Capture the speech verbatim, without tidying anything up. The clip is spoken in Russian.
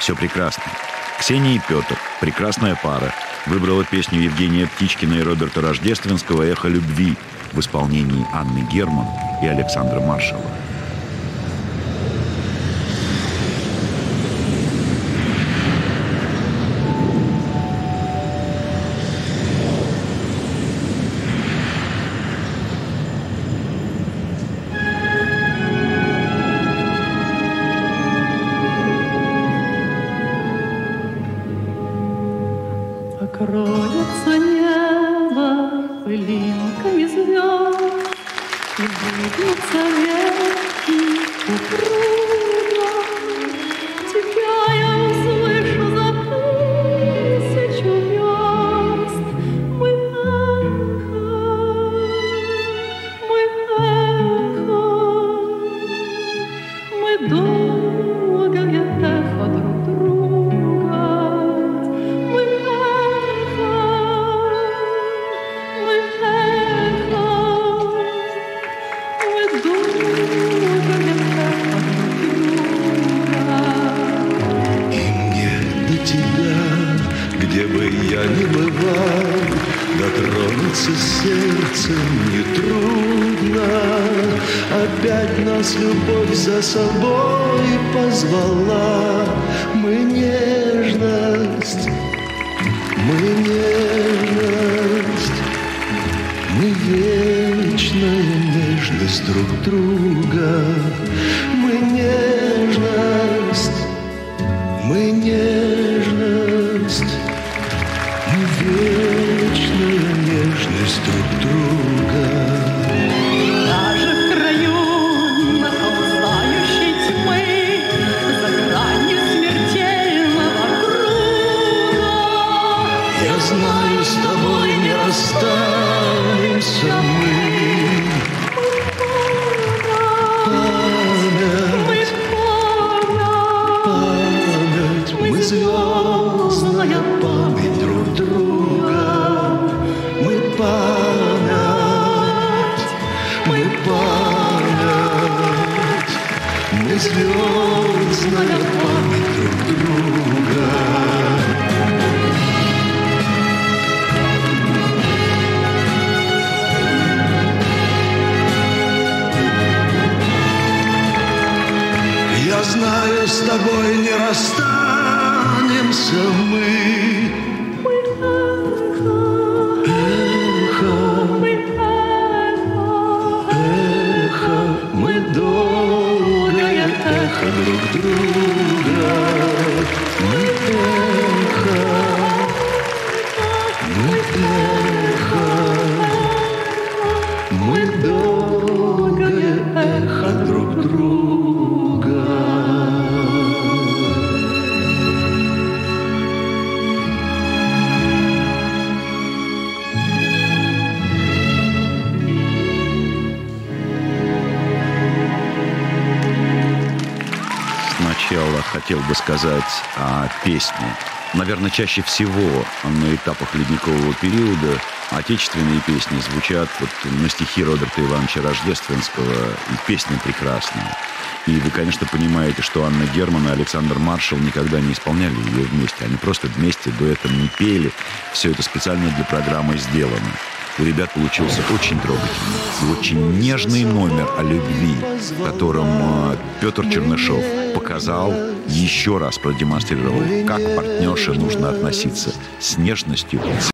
Все прекрасно. Ксения и Петр, прекрасная пара, выбрала песню Евгения Птичкина и Роберта Рождественского «Эхо любви» в исполнении Анны Герман и Александра Маршала. Покроется небо пылинками звезд, и выгнутся реки упруго. Тебя я услышу за тысячу верст. Мы эхо, мы эхо, мы долгое эхо друг друга. Где бы я ни бывал, дотронуться сердцем нетрудно. Опять нас любовь за собой позвала. Мы нежность, мы нежность, мы вечная нежность друг друга. Мы нежность, мы нежность, мы вечная нежность друг друга. Даже в краю наползающей тьмы, за гранью смертельного круга, я знаю, с тобой не расстанемся мы. Память, память, мы звездная память друг друга. Мы память, мы память, мы звездная память друг друга. Я знаю, с тобой не расстанемся мы. Эхо, эхо, мы долгое эхо друг друга. Мы эхо, мы эхо, мы долгое эхо друг друга. Сначала хотел бы сказать о песне. Наверное, чаще всего на этапах ледникового периода отечественные песни звучат вот на стихи Роберта Ивановича Рождественского, и песня прекрасная. И вы, конечно, понимаете, что Анна Герман и Александр Маршал никогда не исполняли ее вместе. Они просто вместе дуэтом не пели. Все это специально для программы сделано. У ребят получился очень трогательный и очень нежный номер о любви, в котором Петр Чернышов показал, еще раз продемонстрировал, как партнерше нужно относиться с нежностью,